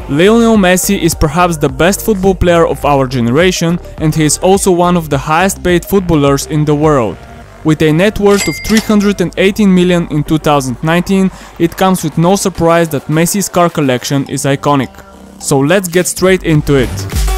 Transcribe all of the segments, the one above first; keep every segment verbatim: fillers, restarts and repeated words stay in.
Lionel Messi is perhaps the best football player of our generation, and he is also one of the highest paid footballers in the world. With a net worth of three hundred eighteen million in two thousand nineteen, it comes with no surprise that Messi's car collection is iconic. So let's get straight into it.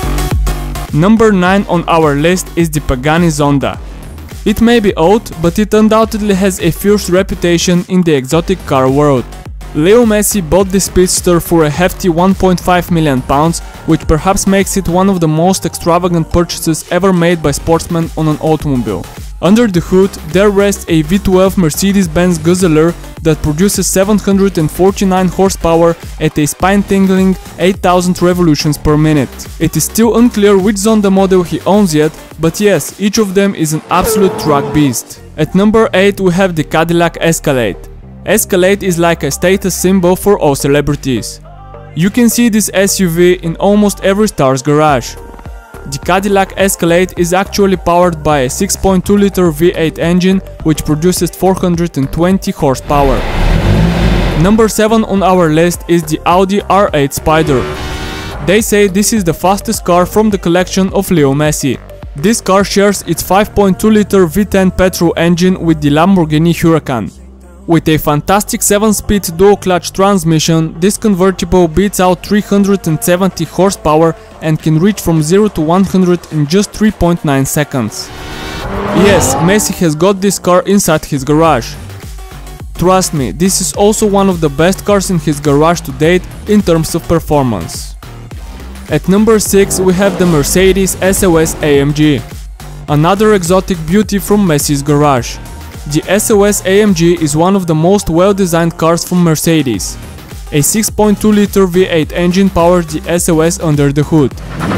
Number nine on our list is the Pagani Zonda. It may be old, but it undoubtedly has a fierce reputation in the exotic car world. Leo Messi bought this speedster for a hefty one point five million pounds, which perhaps makes it one of the most extravagant purchases ever made by sportsmen on an automobile. Under the hood, there rests a V twelve Mercedes-Benz Guzzler that produces seven hundred forty-nine horsepower at a spine-tingling eight thousand revolutions per minute. It is still unclear which Zonda model he owns yet, but yes, each of them is an absolute truck beast. At number eight we have the Cadillac Escalade. Escalade is like a status symbol for all celebrities. You can see this S U V in almost every star's garage. The Cadillac Escalade is actually powered by a six point two liter V eight engine which produces four hundred twenty horsepower. Number seven on our list is the Audi R eight Spider. They say this is the fastest car from the collection of Leo Messi. This car shares its five point two liter V ten petrol engine with the Lamborghini Huracan. With a fantastic seven speed dual-clutch transmission, this convertible beats out three hundred seventy horsepower and can reach from zero to one hundred in just three point nine seconds. Yes, Messi has got this car inside his garage. Trust me, this is also one of the best cars in his garage to date in terms of performance. At number six we have the Mercedes S L S A M G, another exotic beauty from Messi's garage. The S L S A M G is one of the most well-designed cars from Mercedes. A six point two liter V eight engine powers the S L S under the hood.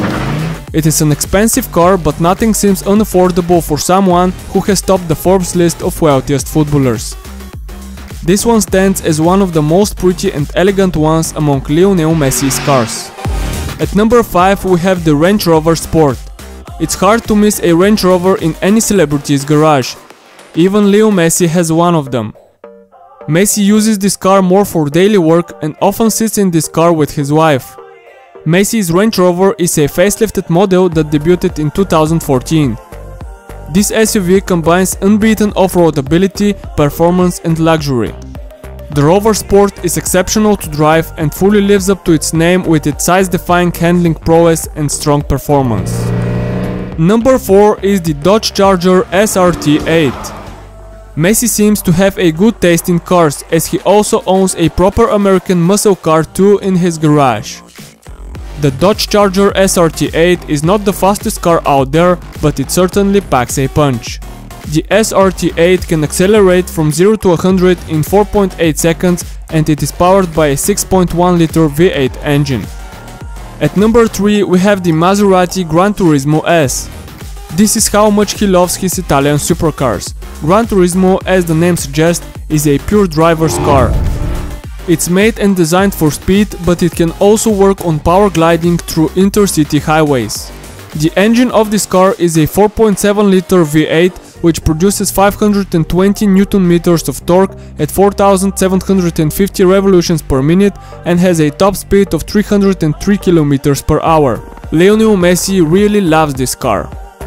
It is an expensive car, but nothing seems unaffordable for someone who has topped the Forbes list of wealthiest footballers. This one stands as one of the most pretty and elegant ones among Lionel Messi's cars. At number five we have the Range Rover Sport. It's hard to miss a Range Rover in any celebrity's garage. Even Leo Messi has one of them. Messi uses this car more for daily work and often sits in this car with his wife. Messi's Range Rover is a facelifted model that debuted in two thousand fourteen. This S U V combines unbeaten off-road ability, performance and luxury. The Rover Sport is exceptional to drive and fully lives up to its name with its size-defying handling prowess and strong performance. Number four is the Dodge Charger S R T eight. Messi seems to have a good taste in cars, as he also owns a proper American muscle car too in his garage. The Dodge Charger S R T eight is not the fastest car out there, but it certainly packs a punch. The S R T eight can accelerate from zero to one hundred in four point eight seconds, and it is powered by a six point one liter V eight engine. At number three we have the Maserati Gran Turismo S. This is how much he loves his Italian supercars. Gran Turismo, as the name suggests, is a pure driver's car. It's made and designed for speed, but it can also work on power gliding through intercity highways. The engine of this car is a four point seven liter V eight, which produces five hundred twenty newton meters of torque at four thousand seven hundred fifty revolutions per minute and has a top speed of three hundred three kilometers per hour. Lionel Messi really loves this car.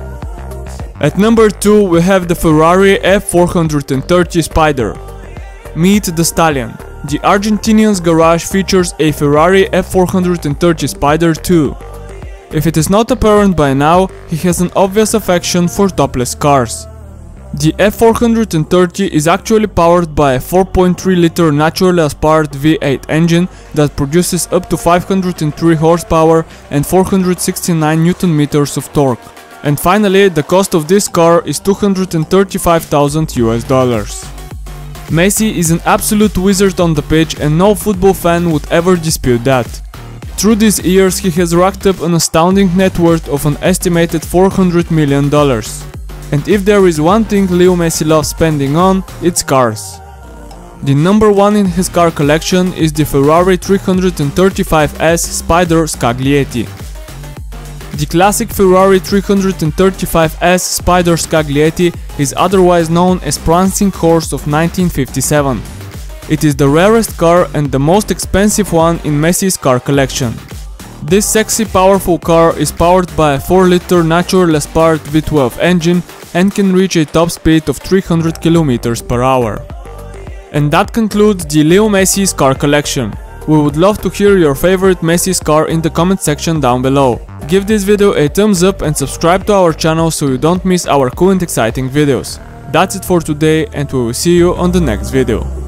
At number two we have the Ferrari F four thirty Spider. Meet the stallion. The Argentinian's garage features a Ferrari F four thirty Spider too. If it is not apparent by now, he has an obvious affection for topless cars. The F four thirty is actually powered by a four point three liter naturally aspired V eight engine that produces up to five hundred three horsepower and four hundred sixty-nine newton meters of torque. And finally, the cost of this car is two hundred thirty-five thousand U S dollars. Messi is an absolute wizard on the pitch, and no football fan would ever dispute that. Through these years he has racked up an astounding net worth of an estimated four hundred million dollars. And if there is one thing Leo Messi loves spending on, it's cars. The number one in his car collection is the Ferrari three thirty-five S Spider Scaglietti. The classic Ferrari three thirty-five S Spider Scaglietti is otherwise known as Prancing Horse of nineteen fifty-seven. It is the rarest car and the most expensive one in Messi's car collection. This sexy powerful car is powered by a four liter natural aspirate V twelve engine and can reach a top speed of three hundred kilometers per hour. And that concludes the Leo Messi's car collection. We would love to hear your favorite Messi's car in the comment section down below. Give this video a thumbs up and subscribe to our channel so you don't miss our cool and exciting videos. That's it for today, and we will see you on the next video.